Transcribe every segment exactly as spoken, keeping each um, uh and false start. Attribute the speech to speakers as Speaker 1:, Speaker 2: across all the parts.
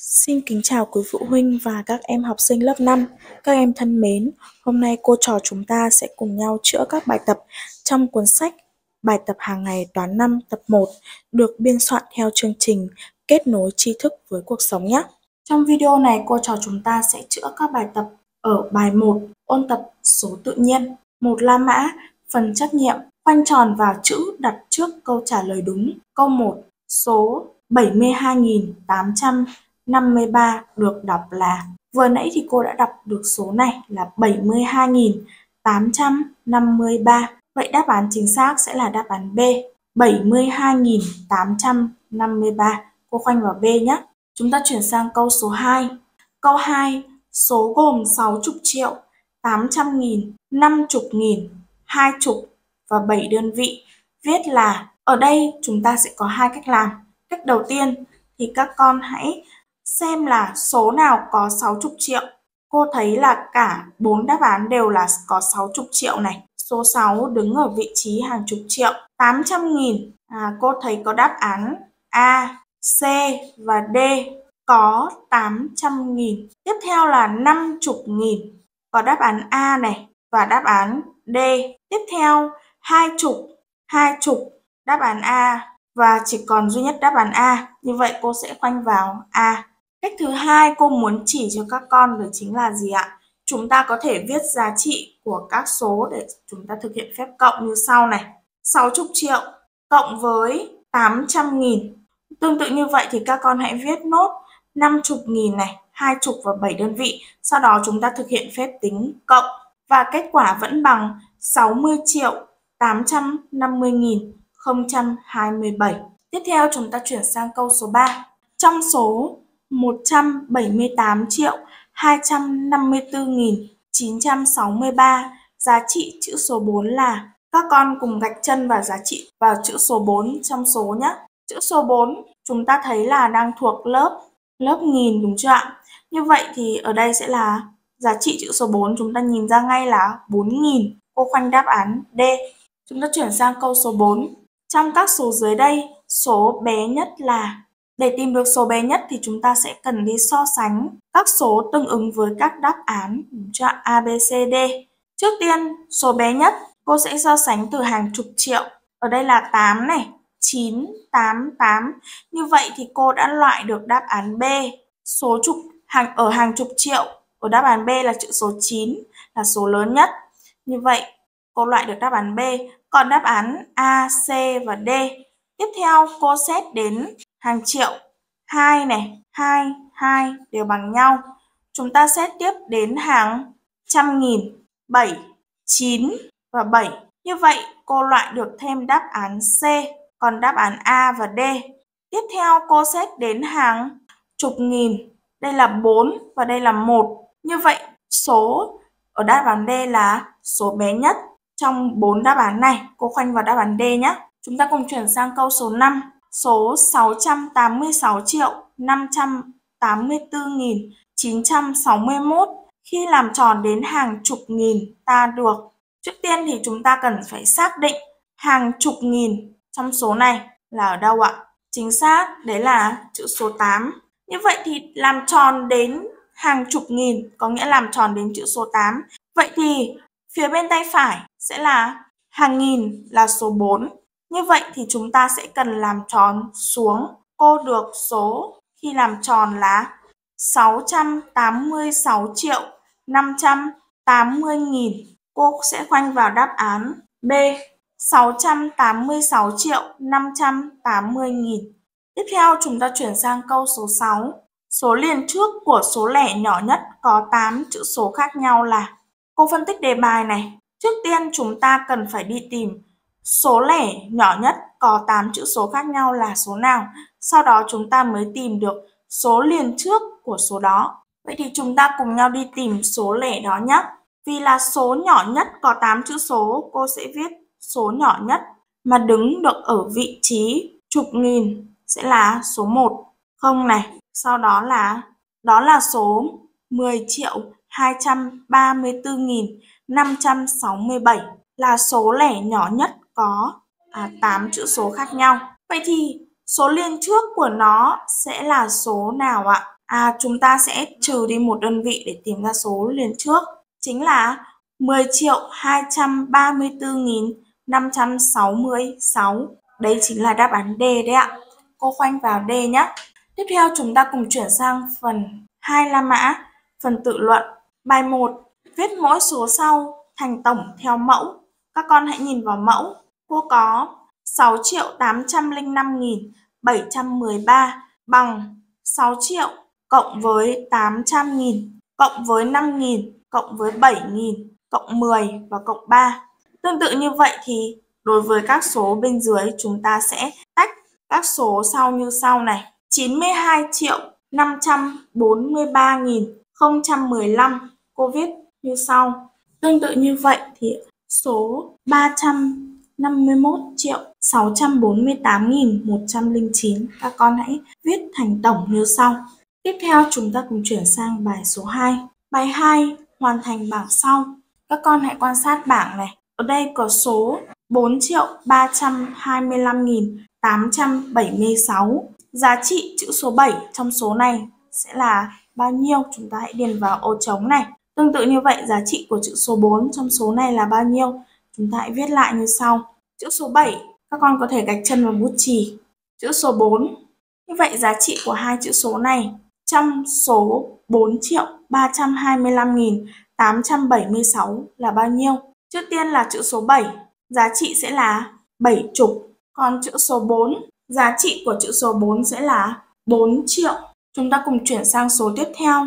Speaker 1: Xin kính chào quý phụ huynh và các em học sinh lớp năm. Các em thân mến, hôm nay cô trò chúng ta sẽ cùng nhau chữa các bài tập trong cuốn sách Bài tập hàng ngày toán năm tập một được biên soạn theo chương trình Kết nối tri thức với cuộc sống nhé. Trong video này cô trò chúng ta sẽ chữa các bài tập ở bài một, ôn tập số tự nhiên, một la mã, phần trắc nghiệm, khoanh tròn vào chữ đặt trước câu trả lời đúng. Câu một, số bảy mươi hai nghìn tám trăm năm mươi ba được đọc là. Vừa nãy thì cô đã đọc được số này là bảy mươi hai nghìn tám trăm năm mươi ba. Vậy đáp án chính xác sẽ là đáp án B, bảy mươi hai nghìn tám trăm năm mươi ba. Cô khoanh vào B nhé. Chúng ta chuyển sang câu số hai. Câu hai, số gồm sáu mươi triệu, tám trăm nghìn, năm mươi nghìn, hai mươi và bảy đơn vị. Viết là. Ở đây chúng ta sẽ có hai cách làm. Cách đầu tiên thì các con hãy xem là số nào có sáu mươi triệu. Cô thấy là cả bốn đáp án đều là có sáu mươi triệu này. Số sáu đứng ở vị trí hàng chục triệu. tám trăm nghìn, à, cô thấy có đáp án A, C và D có tám trăm nghìn. Tiếp theo là năm mươi nghìn, có đáp án A này và đáp án D. Tiếp theo hai mươi, hai mươi, đáp án A và chỉ còn duy nhất đáp án A. Như vậy cô sẽ khoanh vào A. Cách thứ hai cô muốn chỉ cho các con đó chính là gì ạ? Chúng ta có thể viết giá trị của các số để chúng ta thực hiện phép cộng như sau này. sáu mươi triệu cộng với tám trăm nghìn. Tương tự như vậy thì các con hãy viết nốt năm mươi nghìn này, hai mươi và bảy đơn vị. Sau đó chúng ta thực hiện phép tính cộng. Và kết quả vẫn bằng sáu mươi triệu tám trăm năm mươi nghìn không trăm hai mươi bảy. Tiếp theo chúng ta chuyển sang câu số ba. Trong số một trăm bảy mươi tám triệu hai trăm năm mươi tư nghìn chín trăm sáu mươi ba, giá trị chữ số bốn là. Các con cùng gạch chân vào giá trị vào chữ số bốn trong số nhé. Chữ số bốn chúng ta thấy là đang thuộc lớp lớp nghìn đúng chưa ạ? Như vậy thì ở đây sẽ là giá trị chữ số bốn, chúng ta nhìn ra ngay là bốn nghìn. Cô khoanh đáp án D. Chúng ta chuyển sang câu số bốn. Trong các số dưới đây, số bé nhất là. Để tìm được số bé nhất thì chúng ta sẽ cần đi so sánh các số tương ứng với các đáp án A, B, C, D. Trước tiên, số bé nhất cô sẽ so sánh từ hàng chục triệu. Ở đây là tám này, chín, tám, tám. Như vậy thì cô đã loại được đáp án B. Số chục hàng ở hàng chục triệu, ở đáp án B là chữ số chín là số lớn nhất. Như vậy cô loại được đáp án B. Còn đáp án A, C và D. Tiếp theo cô xét đến hàng triệu, hai này, hai, hai đều bằng nhau. Chúng ta xét tiếp đến hàng trăm nghìn, bảy, chín và bảy. Như vậy cô loại được thêm đáp án C, còn đáp án A và D. Tiếp theo cô xét đến hàng chục nghìn, đây là bốn và đây là một. Như vậy số ở đáp án D là số bé nhất trong bốn đáp án này. Cô khoanh vào đáp án D nhé. Chúng ta cùng chuyển sang câu số năm. Số sáu trăm tám mươi sáu triệu năm trăm tám mươi tư nghìn chín trăm sáu mươi mốt khi làm tròn đến hàng chục nghìn ta được. Trước tiên thì chúng ta cần phải xác định hàng chục nghìn trong số này là ở đâu ạ? Chính xác, đấy là chữ số tám. Như vậy thì làm tròn đến hàng chục nghìn có nghĩa làm tròn đến chữ số tám. Vậy thì phía bên tay phải sẽ là hàng nghìn là số bốn. Như vậy thì chúng ta sẽ cần làm tròn xuống. Cô được số khi làm tròn là sáu trăm tám mươi sáu triệu năm trăm tám mươi nghìn. Cô sẽ khoanh vào đáp án B, sáu trăm tám mươi sáu triệu năm trăm tám mươi nghìn. Tiếp theo chúng ta chuyển sang câu số sáu. Số liền trước của số lẻ nhỏ nhất có tám chữ số khác nhau là. Cô phân tích đề bài này. Trước tiên chúng ta cần phải đi tìm số lẻ nhỏ nhất có tám chữ số khác nhau là số nào. Sau đó chúng ta mới tìm được số liền trước của số đó. Vậy thì chúng ta cùng nhau đi tìm số lẻ đó nhé. Vì là số nhỏ nhất có tám chữ số, cô sẽ viết số nhỏ nhất mà đứng được ở vị trí chục nghìn sẽ là số một, không này. Sau đó là đó là số mười triệu hai trăm ba mươi tư nghìn năm trăm sáu mươi bảy là số lẻ nhỏ nhất có à, tám chữ số khác nhau. Vậy thì số liền trước của nó sẽ là số nào ạ? À, chúng ta sẽ trừ đi một đơn vị để tìm ra số liền trước, chính là mười triệu hai trăm ba mươi tư nghìn năm trăm sáu mươi sáu. Đấy chính là đáp án D đấy ạ. Cô khoanh vào D nhé. Tiếp theo chúng ta cùng chuyển sang phần hai La Mã, phần tự luận. Bài một, viết mỗi số sau thành tổng theo mẫu. Các con hãy nhìn vào mẫu. Cô có sáu triệu tám trăm lẻ năm nghìn bảy trăm mười ba bằng sáu triệu cộng với tám trăm nghìn, cộng với năm nghìn, cộng với bảy nghìn, cộng mười và cộng ba. Tương tự như vậy thì đối với các số bên dưới chúng ta sẽ tách các số sau như sau này. chín mươi hai triệu năm trăm bốn mươi ba nghìn không trăm mười lăm, cô viết như sau. Tương tự như vậy thì số ba trăm năm mươi mốt triệu sáu trăm bốn mươi tám nghìn một trăm lẻ chín, các con hãy viết thành tổng như sau. Tiếp theo chúng ta cùng chuyển sang bài số hai. Bài hai, hoàn thành bảng sau. Các con hãy quan sát bảng này. Ở đây có số bốn triệu ba trăm hai mươi lăm nghìn tám trăm bảy mươi sáu. Giá trị chữ số bảy trong số này sẽ là bao nhiêu? Chúng ta hãy điền vào ô trống này. Tương tự như vậy, giá trị của chữ số bốn trong số này là bao nhiêu? Chúng ta hãy viết lại như sau. Chữ số bảy, các con có thể gạch chân vào bút chì. Chữ số bốn. Như vậy giá trị của hai chữ số này trong số bốn triệu ba trăm hai mươi lăm nghìn tám trăm bảy mươi sáu là bao nhiêu? Trước tiên là chữ số bảy, giá trị sẽ là bảy chục. Còn chữ số bốn, giá trị của chữ số bốn sẽ là bốn triệu. Chúng ta cùng chuyển sang số tiếp theo.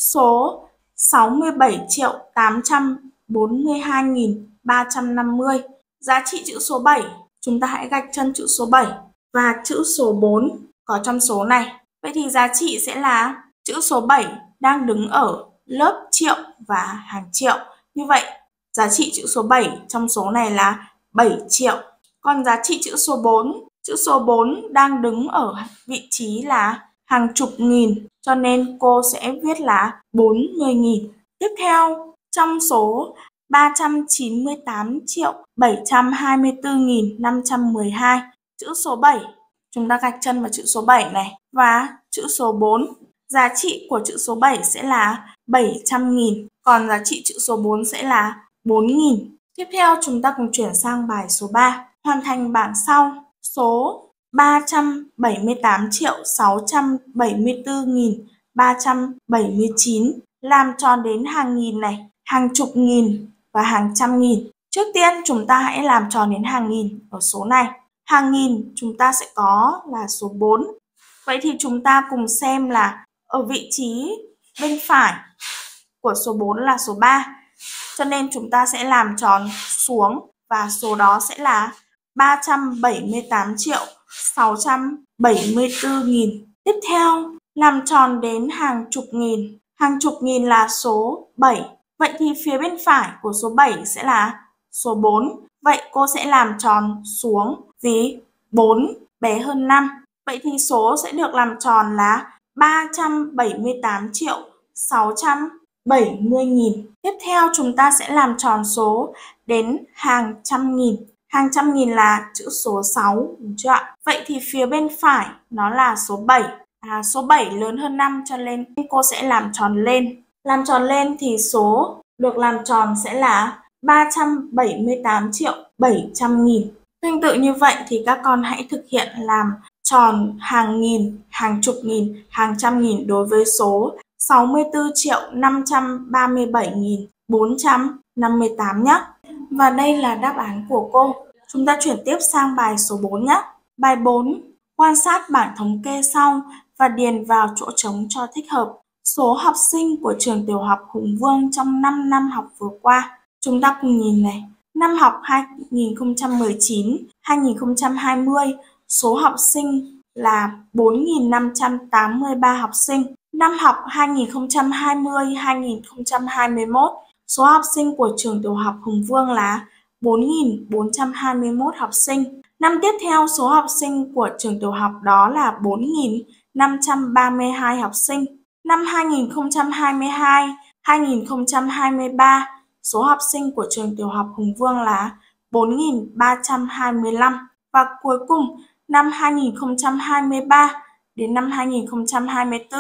Speaker 1: Số sáu mươi bảy triệu tám trăm bốn mươi hai nghìn ba trăm năm mươi. Giá trị chữ số bảy, chúng ta hãy gạch chân chữ số bảy và chữ số bốn có trong số này. Vậy thì giá trị sẽ là chữ số bảy đang đứng ở lớp triệu và hàng triệu. Như vậy, giá trị chữ số bảy trong số này là bảy triệu. Còn giá trị chữ số bốn, chữ số bốn đang đứng ở vị trí là hàng chục nghìn, cho nên cô sẽ viết là bốn mươi nghìn. Tiếp theo, trong số ba trăm chín mươi tám triệu bảy trăm hai mươi tư nghìn năm trăm mười hai, chữ số bảy, chúng ta gạch chân vào chữ số bảy này và chữ số bốn. Giá trị của chữ số bảy sẽ là bảy trăm nghìn, còn giá trị chữ số bốn sẽ là bốn nghìn. Tiếp theo chúng ta cùng chuyển sang bài số ba. Hoàn thành bảng sau. Số ba trăm bảy mươi tám triệu sáu trăm bảy mươi tư nghìn ba trăm bảy mươi chín làm tròn đến hàng nghìn này, hàng chục nghìn và hàng trăm nghìn. Trước tiên chúng ta hãy làm tròn đến hàng nghìn ở số này. Hàng nghìn chúng ta sẽ có là số bốn. Vậy thì chúng ta cùng xem là ở vị trí bên phải của số bốn là số ba. Cho nên chúng ta sẽ làm tròn xuống và số đó sẽ là ba trăm bảy mươi tám triệu sáu trăm bảy mươi tư nghìn. Tiếp theo, làm tròn đến hàng chục nghìn. Hàng chục nghìn là số bảy. Vậy thì phía bên phải của số bảy sẽ là số bốn. Vậy cô sẽ làm tròn xuống vì bốn bé hơn năm. Vậy thì số sẽ được làm tròn là ba trăm bảy mươi tám triệu sáu trăm bảy mươi nghìn. Tiếp theo chúng ta sẽ làm tròn số đến hàng trăm nghìn. Hàng trăm nghìn là chữ số sáu, đúng chưa ạ? Vậy thì phía bên phải nó là số bảy. À, số bảy lớn hơn năm cho nên cô sẽ làm tròn lên. Làm tròn lên thì số được làm tròn sẽ là ba trăm bảy mươi tám triệu bảy trăm nghìn. Tương tự như vậy thì các con hãy thực hiện làm tròn hàng nghìn, hàng chục nghìn, hàng trăm nghìn đối với số sáu mươi tư triệu năm trăm ba mươi bảy nghìn bốn trăm năm mươi tám nhé. Và đây là đáp án của cô. Chúng ta chuyển tiếp sang bài số bốn nhé. Bài bốn. Quan sát bảng thống kê sau và điền vào chỗ trống cho thích hợp. Số học sinh của trường tiểu học Hùng Vương trong năm năm học vừa qua. Chúng ta cùng nhìn này. Năm học hai nghìn không trăm mười chín hai nghìn không trăm hai mươi, số học sinh là bốn nghìn năm trăm tám mươi ba học sinh. Năm học hai nghìn không trăm hai mươi hai nghìn không trăm hai mươi mốt, số học sinh của trường tiểu học Hùng Vương là bốn nghìn bốn trăm hai mươi mốt học sinh. Năm tiếp theo, số học sinh của trường tiểu học đó là bốn nghìn năm trăm ba mươi hai học sinh. Năm hai nghìn không trăm hai mươi hai hai nghìn không trăm hai mươi ba, số học sinh của trường tiểu học Hùng Vương là bốn nghìn ba trăm hai mươi lăm. Và cuối cùng, năm hai nghìn không trăm hai mươi ba đến năm hai nghìn không trăm hai mươi tư,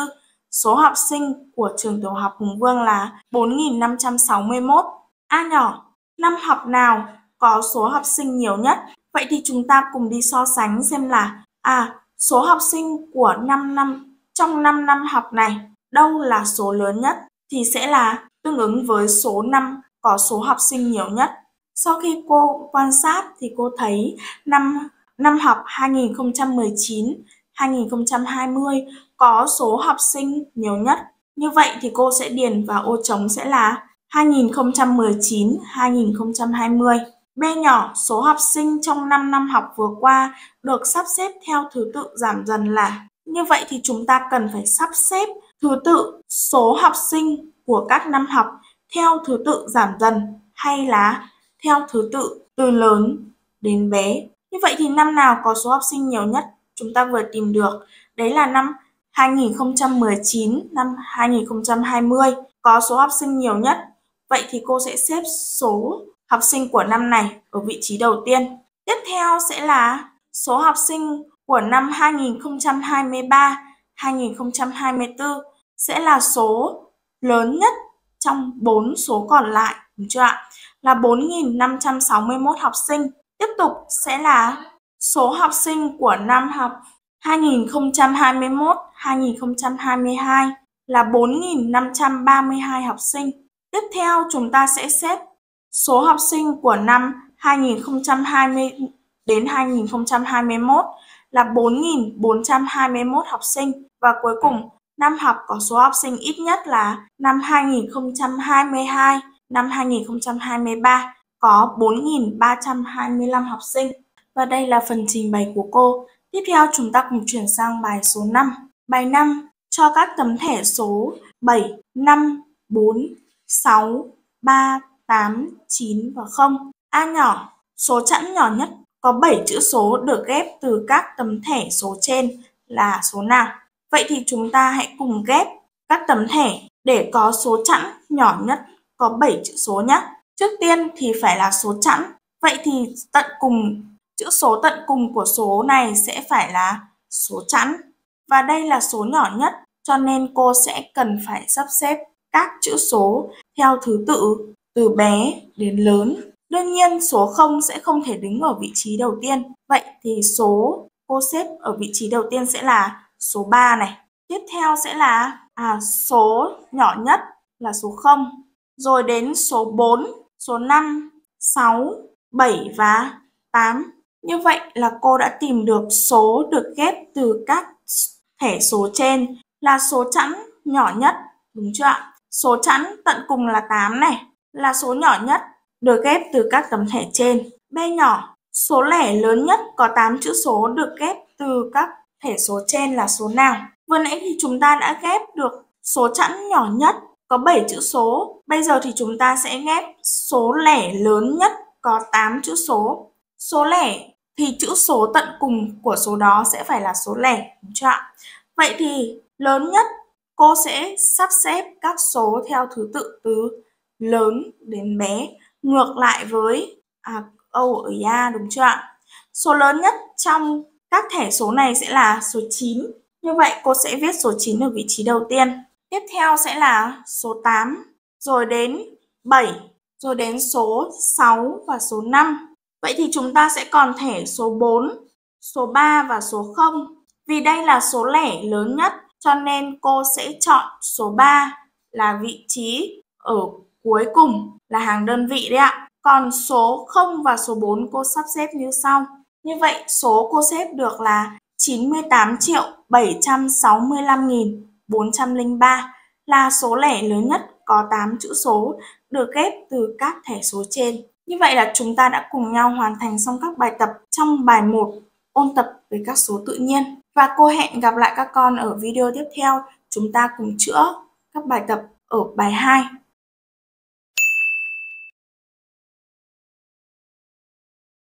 Speaker 1: số học sinh của trường tiểu học Hùng Vương là bốn nghìn năm trăm sáu mươi mốt. A nhỏ, năm học nào có số học sinh nhiều nhất? Vậy thì chúng ta cùng đi so sánh xem là à, số học sinh của năm năm trong năm năm học này đâu là số lớn nhất, thì sẽ là tương ứng với số năm có số học sinh nhiều nhất. Sau khi cô quan sát thì cô thấy năm năm học hai nghìn không trăm mười chín hai nghìn không trăm hai mươi có số học sinh nhiều nhất. Như vậy thì cô sẽ điền vào ô trống sẽ là hai nghìn không trăm mười chín hai nghìn không trăm hai mươi. B nhỏ, số học sinh trong năm năm học vừa qua được sắp xếp theo thứ tự giảm dần là. Như vậy thì chúng ta cần phải sắp xếp thứ tự số học sinh của các năm học theo thứ tự giảm dần hay là theo thứ tự từ lớn đến bé. Như vậy thì năm nào có số học sinh nhiều nhất? Chúng ta vừa tìm được. Đấy là năm hai nghìn không trăm mười chín, năm hai nghìn không trăm hai mươi có số học sinh nhiều nhất. Vậy thì cô sẽ xếp số học sinh của năm này ở vị trí đầu tiên. Tiếp theo sẽ là số học sinh của năm hai nghìn không trăm hai mươi ba hai nghìn không trăm hai mươi tư sẽ là số lớn nhất trong bốn số còn lại, đúng chưa ạ? Là bốn nghìn năm trăm sáu mươi mốt học sinh. Tiếp tục sẽ là số học sinh của năm học hai nghìn không trăm hai mươi mốt hai nghìn không trăm hai mươi hai là bốn nghìn năm trăm ba mươi hai học sinh. Tiếp theo chúng ta sẽ xếp số học sinh của năm hai nghìn không trăm hai mươi đến hai nghìn không trăm hai mươi mốt là bốn nghìn bốn trăm hai mươi mốt học sinh. Và cuối cùng, năm học có số học sinh ít nhất là năm hai nghìn không trăm hai mươi hai, năm hai nghìn không trăm hai mươi ba có bốn nghìn ba trăm hai mươi lăm học sinh. Và đây là phần trình bày của cô. Tiếp theo chúng ta cùng chuyển sang bài số năm. Bài năm, cho các tấm thẻ số bảy, năm, bốn, sáu, ba, tám, chín và không. A nhỏ, số chẵn nhỏ nhất có bảy chữ số được ghép từ các tấm thẻ số trên là số nào? Vậy thì chúng ta hãy cùng ghép các tấm thẻ để có số chẵn nhỏ nhất có bảy chữ số nhé. Trước tiên thì phải là số chẵn. Vậy thì tận cùng, chữ số tận cùng của số này sẽ phải là số chẵn. Và đây là số nhỏ nhất, cho nên cô sẽ cần phải sắp xếp các chữ số theo thứ tự từ bé đến lớn. Đương nhiên số không sẽ không thể đứng ở vị trí đầu tiên. Vậy thì số cô xếp ở vị trí đầu tiên sẽ là số ba này. Tiếp theo sẽ là à, số nhỏ nhất là số không. Rồi đến số bốn, số năm, sáu, bảy và tám. Như vậy là cô đã tìm được số được ghép từ các thẻ số trên là số chẵn nhỏ nhất, đúng chưa ạ? Số chẵn tận cùng là tám này, là số nhỏ nhất được ghép từ các tấm thẻ trên. B nhỏ, số lẻ lớn nhất có tám chữ số được ghép từ các thẻ số trên là số nào? Vừa nãy thì chúng ta đã ghép được số chẵn nhỏ nhất có bảy chữ số. Bây giờ thì chúng ta sẽ ghép số lẻ lớn nhất có tám chữ số. Số lẻ thì chữ số tận cùng của số đó sẽ phải là số lẻ, đúng chưa ạ? Vậy thì lớn nhất cô sẽ sắp xếp các số theo thứ tự từ lớn đến bé, ngược lại với à, Âu ở A, đúng chưa ạ? Số lớn nhất trong các thẻ số này sẽ là số chín. Như vậy cô sẽ viết số chín ở vị trí đầu tiên. Tiếp theo sẽ là số tám, rồi đến bảy, rồi đến số sáu và số năm. Vậy thì chúng ta sẽ còn thẻ số bốn, số ba và số không. Vì đây là số lẻ lớn nhất cho nên cô sẽ chọn số ba là vị trí ở cuối cùng là hàng đơn vị đấy ạ. Còn số không và số bốn cô sắp xếp như sau. Như vậy số cô xếp được là chín mươi tám triệu bảy trăm sáu mươi lăm nghìn bốn trăm lẻ ba là số lẻ lớn nhất có tám chữ số được ghép từ các thẻ số trên. Như vậy là chúng ta đã cùng nhau hoàn thành xong các bài tập trong bài một ôn tập về các số tự nhiên. Và cô hẹn gặp lại các con ở video tiếp theo. Chúng ta cùng chữa các bài tập ở bài hai.